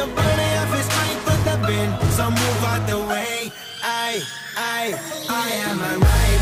your body off is straight for the bin. So move out the way. I am a rider.